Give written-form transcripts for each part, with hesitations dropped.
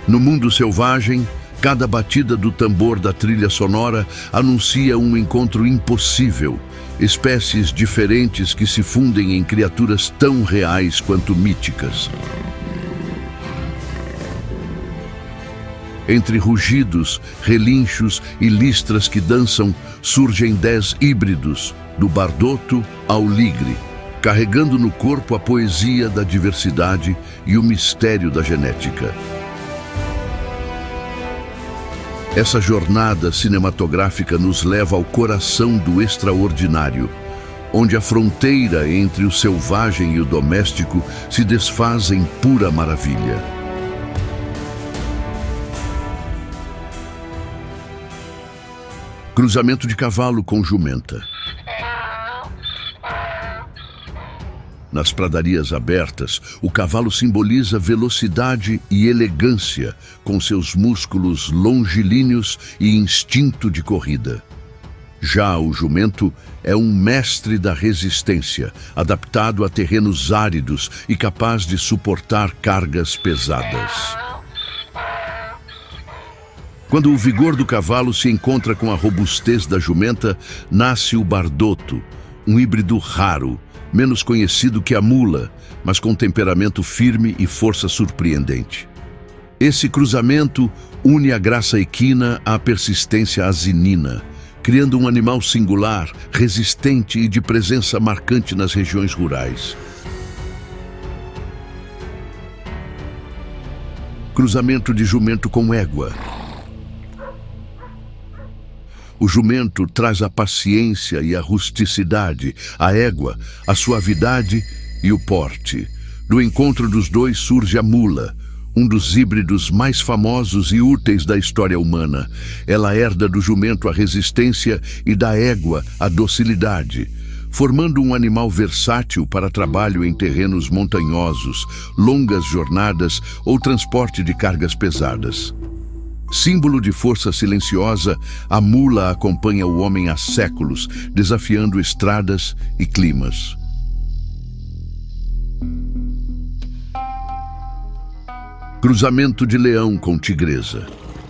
No mundo selvagem, cada batida do tambor da trilha sonora anuncia um encontro impossível, espécies diferentes que se fundem em criaturas tão reais quanto míticas. Entre rugidos, relinchos e listras que dançam, surgem 10 híbridos, do bardoto ao ligre, carregando no corpo a poesia da diversidade e o mistério da genética. Essa jornada cinematográfica nos leva ao coração do extraordinário, onde a fronteira entre o selvagem e o doméstico se desfaz em pura maravilha. Cruzamento de cavalo com jumenta. Nas pradarias abertas, o cavalo simboliza velocidade e elegância, com seus músculos longilíneos e instinto de corrida. Já o jumento é um mestre da resistência, adaptado a terrenos áridos e capaz de suportar cargas pesadas. Quando o vigor do cavalo se encontra com a robustez da jumenta, nasce o bardoto, um híbrido raro, menos conhecido que a mula, mas com temperamento firme e força surpreendente. Esse cruzamento une a graça equina à persistência asinina, criando um animal singular, resistente e de presença marcante nas regiões rurais. Cruzamento de jumento com égua. O jumento traz a paciência e a rusticidade, a égua, a suavidade e o porte. Do encontro dos dois surge a mula, um dos híbridos mais famosos e úteis da história humana. Ela herda do jumento a resistência e da égua a docilidade, formando um animal versátil para trabalho em terrenos montanhosos, longas jornadas ou transporte de cargas pesadas. Símbolo de força silenciosa, a mula acompanha o homem há séculos, desafiando estradas e climas. Cruzamento de leão com tigresa.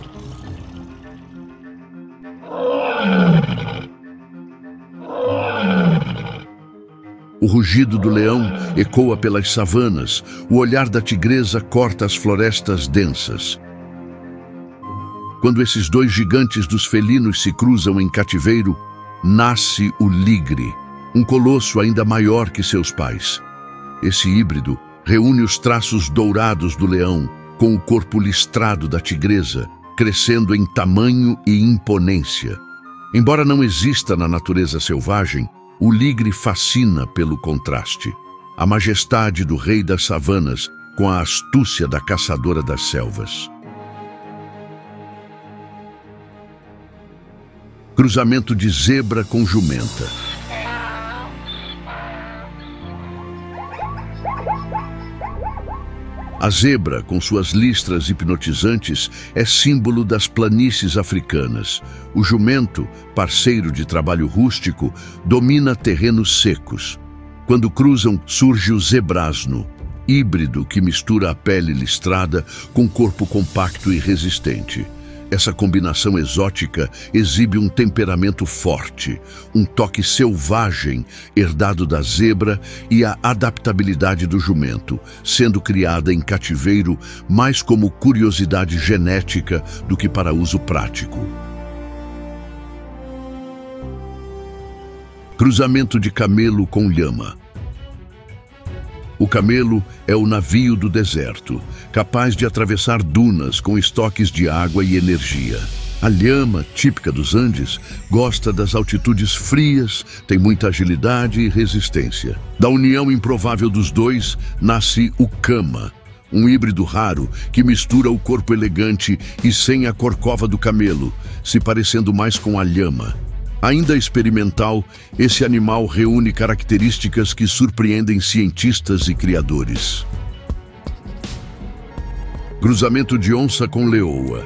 O rugido do leão ecoa pelas savanas, o olhar da tigresa corta as florestas densas. Quando esses dois gigantes dos felinos se cruzam em cativeiro, nasce o ligre, um colosso ainda maior que seus pais. Esse híbrido reúne os traços dourados do leão com o corpo listrado da tigresa, crescendo em tamanho e imponência. Embora não exista na natureza selvagem, o ligre fascina pelo contraste. A majestade do rei das savanas com a astúcia da caçadora das selvas. Cruzamento de zebra com jumenta. A zebra, com suas listras hipnotizantes, é símbolo das planícies africanas. O jumento, parceiro de trabalho rústico, domina terrenos secos. Quando cruzam, surge o zebrasno, híbrido que mistura a pele listrada com corpo compacto e resistente. Essa combinação exótica exibe um temperamento forte, um toque selvagem herdado da zebra e a adaptabilidade do jumento, sendo criada em cativeiro mais como curiosidade genética do que para uso prático. Cruzamento de camelo com lhama. O camelo é o navio do deserto, capaz de atravessar dunas com estoques de água e energia. A lhama, típica dos Andes, gosta das altitudes frias, tem muita agilidade e resistência. Da união improvável dos dois, nasce o cama, um híbrido raro que mistura o corpo elegante e sem a corcova do camelo, se parecendo mais com a lhama. Ainda experimental, esse animal reúne características que surpreendem cientistas e criadores. Cruzamento de onça com leoa.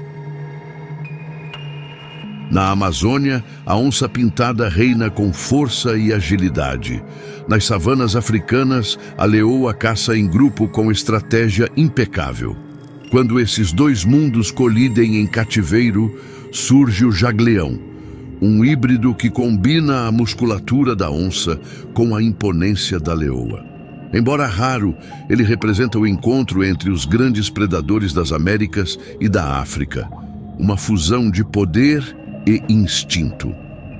Na Amazônia, a onça pintada reina com força e agilidade. Nas savanas africanas, a leoa caça em grupo com estratégia impecável. Quando esses dois mundos colidem em cativeiro, surge o jagleão, um híbrido que combina a musculatura da onça com a imponência da leoa. Embora raro, ele representa o encontro entre os grandes predadores das Américas e da África, uma fusão de poder e instinto.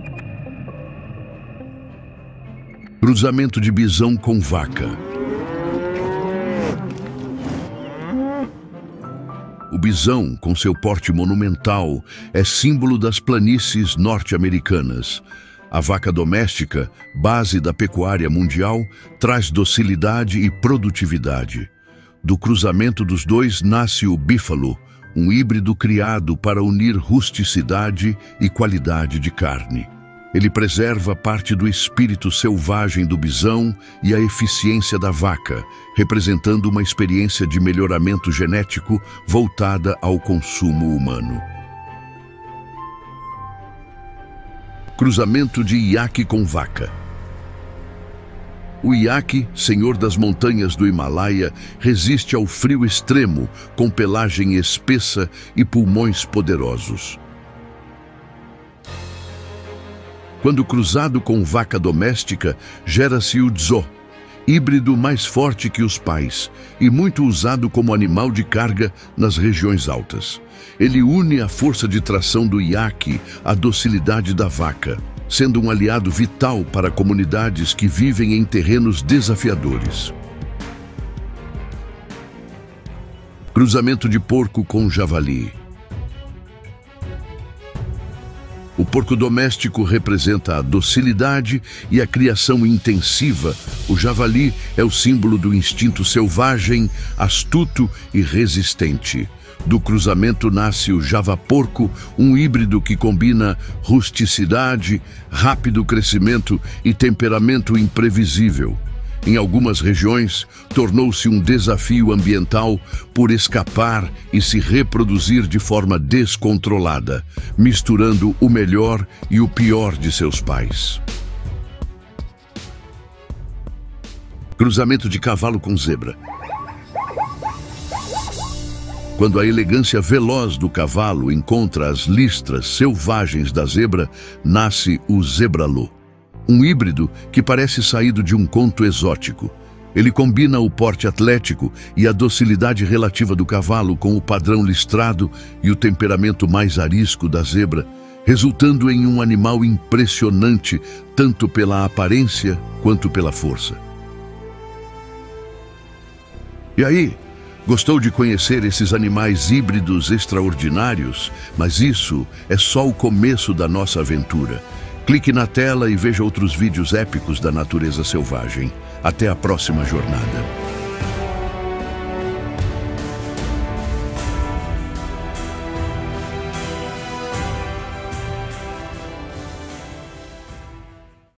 Cruzamento de bisão com vaca. O bisão, com seu porte monumental, é símbolo das planícies norte-americanas. A vaca doméstica, base da pecuária mundial, traz docilidade e produtividade. Do cruzamento dos dois nasce o bífalo, um híbrido criado para unir rusticidade e qualidade de carne. Ele preserva parte do espírito selvagem do bisão e a eficiência da vaca, representando uma experiência de melhoramento genético voltada ao consumo humano. Cruzamento de iaque com vaca. O iaque, senhor das montanhas do Himalaia, resiste ao frio extremo, com pelagem espessa e pulmões poderosos. Quando cruzado com vaca doméstica, gera-se o dzo, híbrido mais forte que os pais e muito usado como animal de carga nas regiões altas. Ele une a força de tração do iaque à docilidade da vaca, sendo um aliado vital para comunidades que vivem em terrenos desafiadores. Cruzamento de porco com javali. O porco doméstico representa a docilidade e a criação intensiva. O javali é o símbolo do instinto selvagem, astuto e resistente. Do cruzamento nasce o javaporco, um híbrido que combina rusticidade, rápido crescimento e temperamento imprevisível. Em algumas regiões, tornou-se um desafio ambiental por escapar e se reproduzir de forma descontrolada, misturando o melhor e o pior de seus pais. Cruzamento de cavalo com zebra. Quando a elegância veloz do cavalo encontra as listras selvagens da zebra, nasce o zebralô. Um híbrido que parece saído de um conto exótico. Ele combina o porte atlético e a docilidade relativa do cavalo com o padrão listrado e o temperamento mais arisco da zebra, resultando em um animal impressionante tanto pela aparência quanto pela força. E aí, gostou de conhecer esses animais híbridos extraordinários? Mas isso é só o começo da nossa aventura. Clique na tela e veja outros vídeos épicos da natureza selvagem. Até a próxima jornada.